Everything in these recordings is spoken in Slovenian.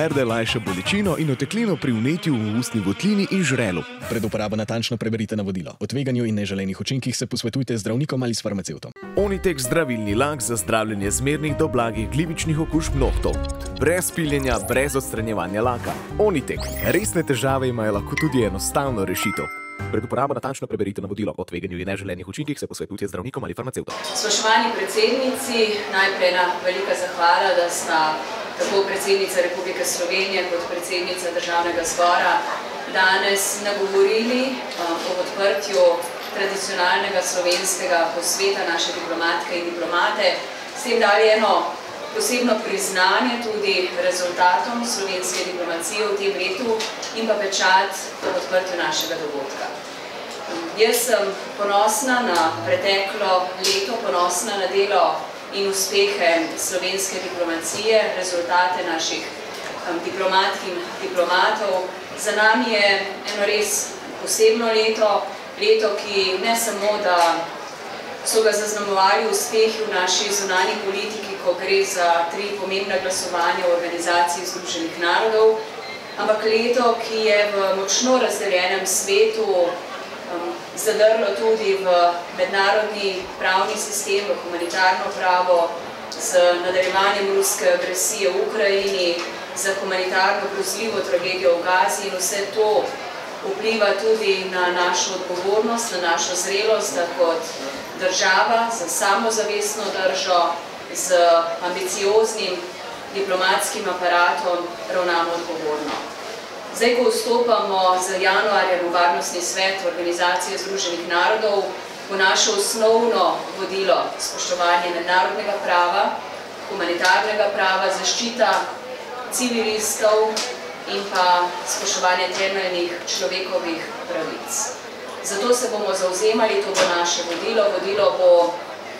sicer da lajša bolečino in oteklino pri vnetju v ustni votlini in žrelu. Pred uporabo natančno preberite navodilo. O tveganju in neželenih učinkih se posvetujte z zdravnikom ali s farmacevtom. Onitek zdravilni lak za zdravljenje zmernih do blagih glivičnih okužb nohtov. Brez piljenja, brez odstranjevanja laka. Onitek. Resne težave imajo lahko tudi enostavno rešitev. Pred uporabo natančno preberite navodilo. O tveganju in neželenih učinkih se posvetujte z zdravnikom ali farmacevtom. Spoštovani predsednici, najprej ena velika zahvala, da sta tako predsednica Republike Slovenije kot predsednica Državnega zbora danes nagovorili o odprtju tradicionalnega slovenskega posveta naše diplomatke in diplomate. S tem dali eno posebno priznanje tudi rezultatom slovenske diplomacije v tem letu in pa pečat po odprtju našega dogodka. Jaz sem ponosna na preteklo leto, ponosna na delo in uspehe slovenske diplomacije, rezultate naših diplomatk in diplomatov. Za nami je eno res posebno leto, ki ne samo, da so ga zaznamovali uspehi v naši zunanji politiki, ko gre za 3 pomembna glasovanja v Organizaciji Združenih narodov, ampak leto, ki je v močno razdeljenem svetu zadrlo tudi v mednarodni pravni sistem, v humanitarno pravo, z nadaljevanjem ruske agresije v Ukrajini, za humanitarno grozljivo tragedijo v Gazi, in vse to vpliva tudi na našo odgovornost, na našo zrelost, da kot država z samozavestno držo, z ambicioznim diplomatskim aparatom ravnamo odgovorno. Zdaj, ko vstopamo z januarjem v Varnostni svet Organizacije Združenih narodov, bo naše osnovno vodilo spoštovanje mednarodnega prava, humanitarnega prava, zaščita civilistov in pa spoštovanje temeljnih človekovih pravic. Zato se bomo zavzemali, to bo naše vodilo. Vodilo bo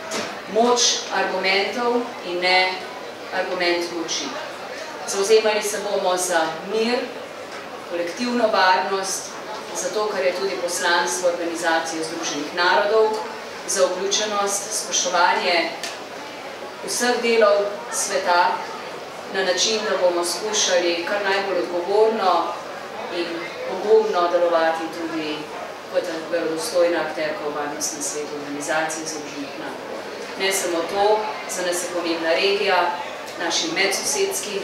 moč argumentov in ne argument moči. Zavzemali se bomo za mir, kolektivno varnost, zato, kar je tudi poslanstvo Organizacije Združenih narodov, za vključenost, spoštovanje vseh delov sveta na način, da bomo skušali kar najbolj odgovorno in pogumno delovati tudi kot verodostojna akterka v Varnostnem svetu Organizacije Združenih narodov. Ne samo to, za nas je pomembna regija, naši medsosedski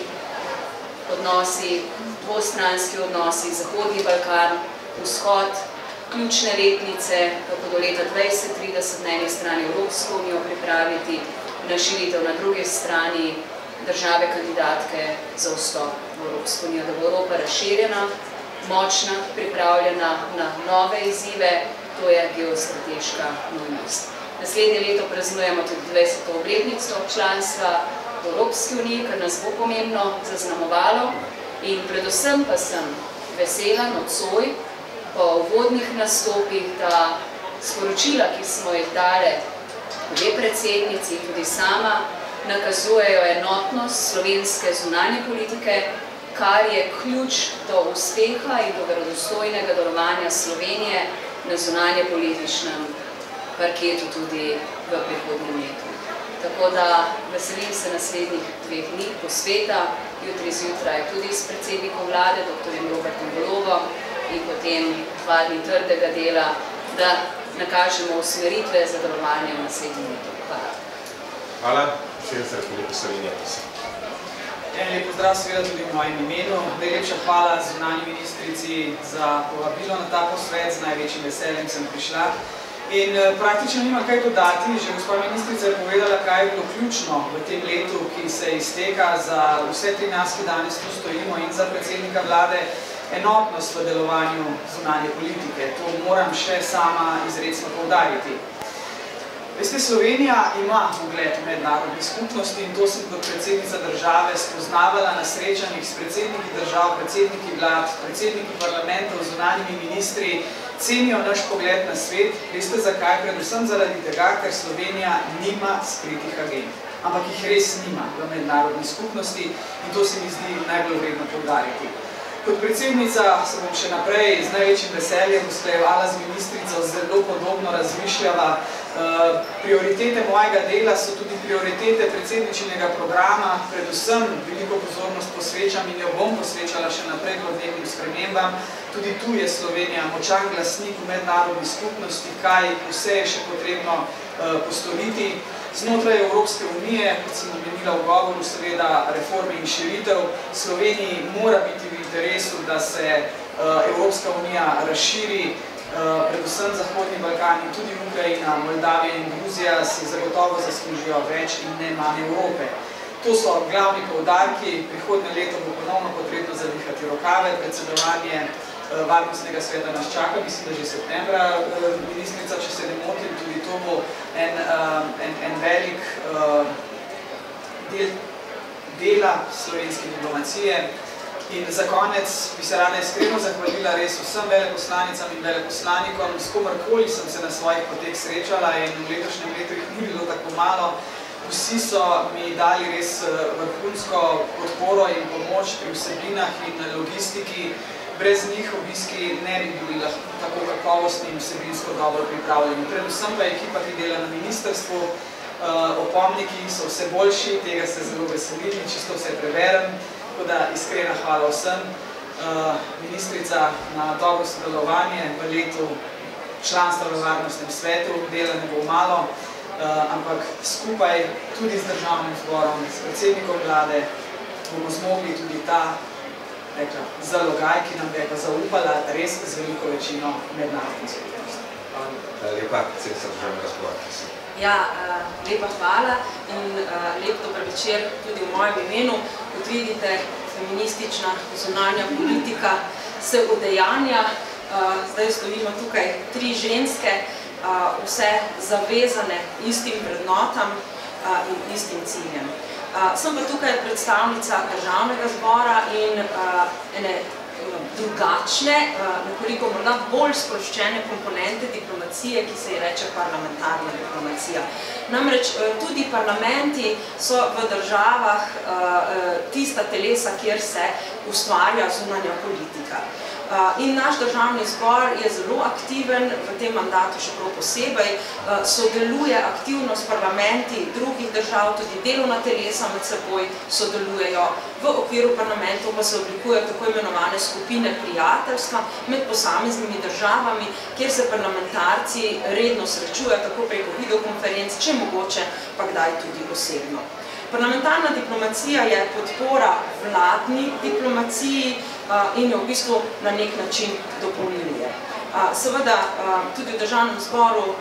odnosi, dvostranski odnosi, Zahodni Balkan, Vzhod, ključne letnice, kako do leta 2030 na eni strani Evropsko unijo pripraviti, na širitev na drugi strani države kandidatke za vstop v Evropsko unijo, da bo Evropa razširjena, močna, pripravljena na nove izzive, to je geostrateška nujnost. Naslednje leto praznujemo tudi 20. obletnico članstva v Evropski uniji, kar nas bo pomembno zaznamovalo, in predvsem pa sem vesela, nocoj, po uvodnih nastopih, da sporočila, ki smo jih dale obe predsednici, tudi sama, nakazujejo enotnost slovenske zunanje politike, kar je ključ do uspeha in do verodostojnega delovanja Slovenije na zunanje političnem parketu tudi v prihodnjem letu. Tako da veselim se naslednjih 2 dni posveta, jutri zjutraj tudi s predsednikom vlade, dr. Robertom Golobom, in potem 2 dni trdega dela, da nakažemo usmeritve za delovanje v naslednjem letu. Hvala. Hvala. Predsednica Republike Slovenije. Lep pozdrav seveda tudi v mojem imenu. Najlepša hvala zunanji ministrici za povabilo na ta posvet, z največjim veseljem sem prišla. In praktično nima kaj dodati, že gospa ministrica je povedala, kaj je bilo ključno v tem letu, ki se izteka za vse 3 nas, ki danes tu stojimo, in za predsednika vlade, enotnost v delovanju zunanje politike. To moram še sama izrecno poudariti. Veste, Slovenija ima ugled v mednarodni skupnosti in to sem kot predsednica države spoznavala na srečanjih s predsedniki držav, predsedniki vlad, predsedniki parlamentov, zunanjimi ministri, cenijo naš pogled na svet. Veste zakaj? Predvsem zaradi tega, ker Slovenija nima skritih agend, ampak jih res nima v mednarodni skupnosti in to se mi zdi najbolj vredno poudariti. Kot predsednica se bom še naprej z največjim veseljem usklajevala z ministrico, zelo podobno razmišljala. Prioritete mojega dela so tudi prioritete predsedničinega programa, predvsem veliko pozornost posvečam in jo bom posvečala še naprej podnebnim spremembam. Tudi tu je Slovenija močan glasnik v mednarodni skupnosti, kaj vse je še potrebno postoriti. Znotraj Evropske unije, kot sem omenila v govoru, seveda reforme in širitev, Sloveniji mora biti v interesu, da se Evropska unija razširi, predvsem Zahodni Balkan in tudi Ukrajina, Moldavija in Gruzija si zagotovo zaslužijo več in ne manj Evrope. To so glavni poudarki, prihodnje leto bo ponovno potrebno zavihati rokave, predsedovanje Varnostnega sveta nas čaka, mislim, da že septembra, ministrica, če se ne motim, tudi to bo en velik del dela slovenske diplomacije. In za konec bi se rada iskreno zahvalila res vsem veleposlanicam in veleposlanikom, s komerkoli sem se na svojih poteh srečala in v letošnjem letu jih ni bilo tako malo. Vsi so mi dali res vrhunsko podporo in pomoč pri vsebinah in logistiki. Brez njih obiski ne bi bili tako kakovostni in vsebinsko dobro pripravljeni. Predvsem pa ekipa, ki dela na ministrstvu, opomniki so vse boljši, tega se zelo veselim in čisto vse preverem. Tako da iskrena hvala vsem. Ministrica na dobro sodelovanje v letu članstva v Varnostnem svetu, dela ne bo malo, ampak skupaj tudi z državnim zborom, s predsednikom vlade, bomo zmogli tudi ta zalogaj, ki nam je pa zaupala res z veliko večino mednarodne skupnosti. Lepa, predsednica državnega zbora. Ja, lepa hvala in lep dober večer tudi v mojem imenu. Kot vidite, feministična zunanja politika se udejanja. Zdaj stojimo tukaj 3 ženske, vse zavezane istim vrednotam in istim ciljem. Sem pa tukaj predstavnica državnega zbora in ene drugačne, nekoliko morda bolj sproščene komponente diplomacije, ki se ji reče parlamentarna diplomacija. Namreč tudi parlamenti so v državah tista telesa, kjer se ustvarja zunanja politika. In naš državni zbor je zelo aktiven, v tem mandatu še prav posebej, sodeluje aktivno s parlamenti drugih držav, tudi delovna telesa med seboj sodelujejo. V okviru parlamentov pa se oblikujejo tako imenovane skupine prijateljstva med posameznimi državami, kjer se parlamentarci redno srečujejo tako preko videokonferenc, če mogoče pa kdaj tudi osebno. Parlamentarna diplomacija je podpora vladni diplomaciji in jo v bistvu na nek način dopolnjuje. Seveda tudi v državnem zboru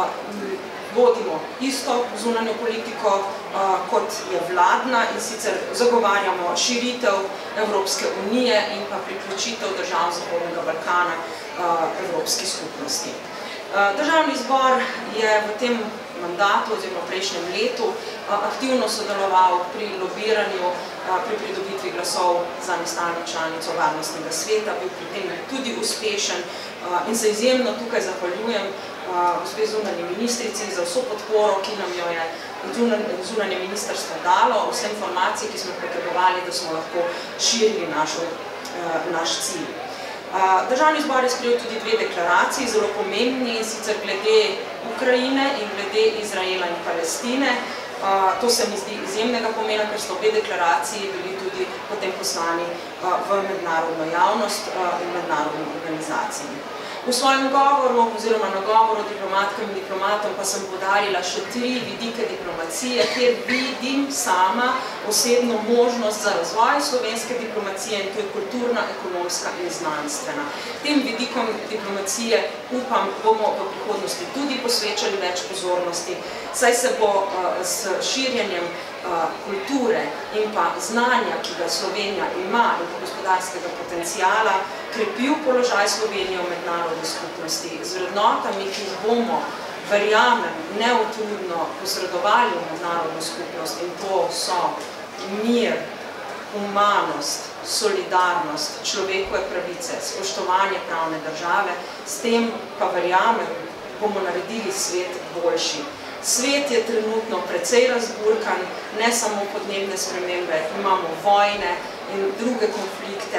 vodimo isto zunanjo politiko, kot je vladna, in sicer zagovarjamo širitev Evropske unije in pa priključitev držav Zahodnega Balkana Evropski skupnosti. Državni zbor je v tem mandatu oziroma v prejšnjem letu aktivno sodeloval pri lobiranju, pri pridobitvi glasov za nestalno članico Varnostnega sveta, bil pri tem tudi uspešen in se izjemno tukaj zahvaljujem gospe zunanji ministrici za vso podporo, ki nam jo je zunanje ministrstvo dalo, vse informacije, ki smo potrebovali, da smo lahko širili naš cilj. Državni zbor je sprejel tudi 2 deklaraciji, zelo pomembni, sicer glede Ukrajine in glede Izraela in Palestine. To se mi zdi izjemnega pomena, ker so obe deklaraciji bili tudi potem poslani v mednarodno javnost in mednarodnim organizacijam. V svojem govoru oziroma na govoru diplomatkam in diplomatom pa sem poudarila še 3 vidike diplomacije, kjer vidim sama osebno možnost za razvoj slovenske diplomacije, in to je kulturna, ekonomska in znanstvena. Tem vidikom diplomacije upam bomo v prihodnosti tudi posvečali več pozornosti, saj se bo s širjenjem kulture in pa znanja, ki ga Slovenija ima, in pa gospodarskega potencijala, krepil položaj Slovenije v mednarodni skupnosti z vrednotami, ki jih bomo, verjamem, neutrudno posredovali v mednarodno skupnost, in to so mir, humanost, solidarnost, človekove pravice, spoštovanje pravne države, s tem pa verjamem, bomo naredili svet boljši. Svet je trenutno precej razburkan, ne samo podnebne spremembe, imamo vojne in druge konflikte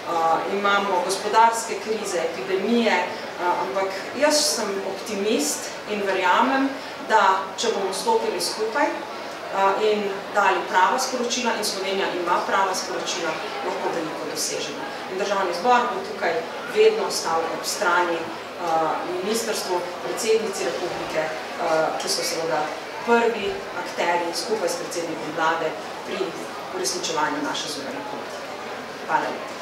imamo gospodarske krize, epidemije, ampak jaz sem optimist in verjamem, da če bomo stopili skupaj in dali prava sporočila, in Slovenija ima prava sporočila, lahko veliko dosežemo. In Državni zbor bo tukaj vedno stal ob strani ministrstvu, predsednici republike, ki so seveda prvi akteri skupaj s predsednikom vlade pri uresničevanju naše zunanje politike. Hvala lepa.